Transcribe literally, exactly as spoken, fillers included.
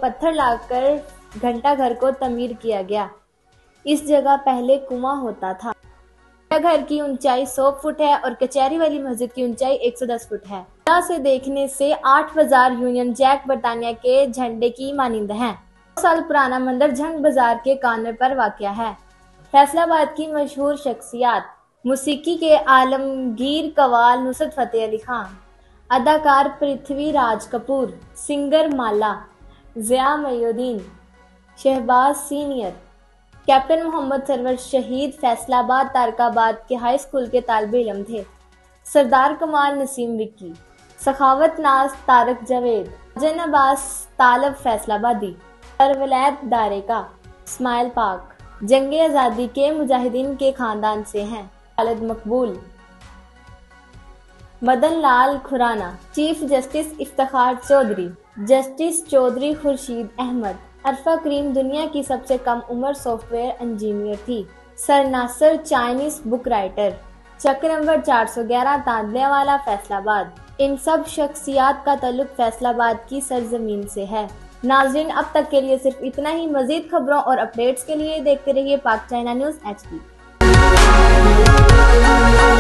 पत्थर लाकर घंटा घर को तमीर किया गया। इस जगह पहले कुआं होता था। घर की ऊंचाई सौ फुट है और कचहरी वाली मस्जिद की ऊंचाई एक सौ दस फुट है। यहाँ से देखने से आठ बाजार यूनियन जैक बरतानिया के झंडे की मानिंद है। दो साल पुराना मंदिर झंग बाजार के कॉर्नर पर वाक़या है। फैसलाबाद की मशहूर शख्सियात, मौसीकी के आलमगीर कव्वाल नुसरत फतेह अली खान, अदाकार Prithviraj Kapoor, singer Mala, Zia Moinuddin, Shahbaz senior, captain Mohammad Sarwar शहीद फैसलाबाद तारकाबाद के हाई स्कूल के तालिबे इल्म थे। सरदार कमाल नसीम विक्की, सखावत नाज तारक जावेद, जन अब्बास तालब फैसलाबादी, सरवलैद दारेका, इस्माइल पाक जंगे आज़ादी के मुजाहिदीन के खानदान से हैं। Khalid Maqbool, Madan Lal Khurana, chief justice Iftikhar Chaudhry, justice Chaudhry Khurshid Ahmad, Arfa Karim दुनिया की सबसे कम उम्र सॉफ्टवेयर इंजीनियर थी। Sir Nasir Chinese book writer, Chak number चार सौ ग्यारह तांदलेवाला फैसलाबाद। इन सब शख्सियात का ताल्लुक फैसलाबाद की सरजमीन से है। नाज़रीन, अब तक के लिए सिर्फ इतना ही। मजीद खबरों और अपडेट्स के लिए देखते रहिए पाक चाइना न्यूज एच डी।